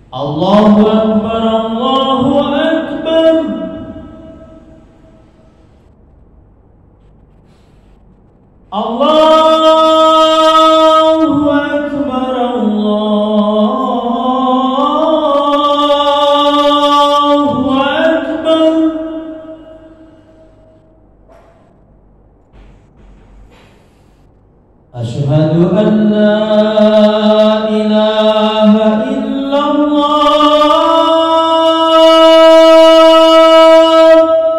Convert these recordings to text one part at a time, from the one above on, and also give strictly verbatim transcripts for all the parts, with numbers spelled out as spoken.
الله أكبر الله أكبر الله أكبر الله أكبر أشهد أن لا إله إلا الله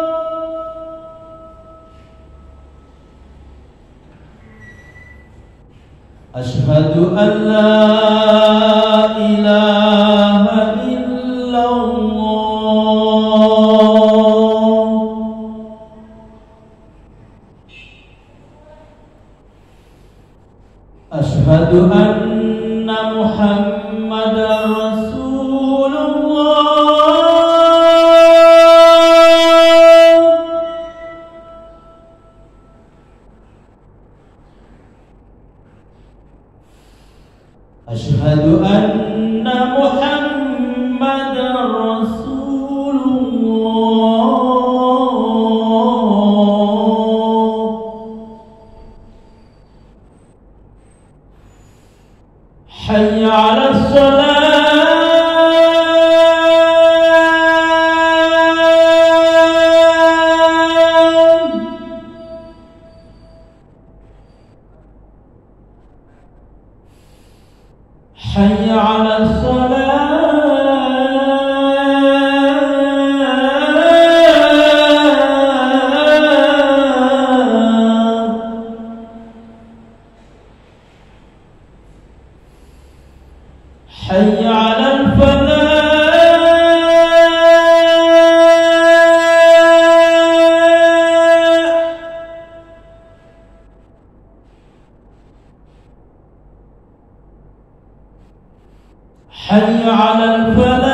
أشهد أن لا إله إلا الله أشهد أن محمدا رسول الله أشهد أن محمدا رسول الله حي على الصلاة حي على الصلاة حي على الفلاح حي على الفلاح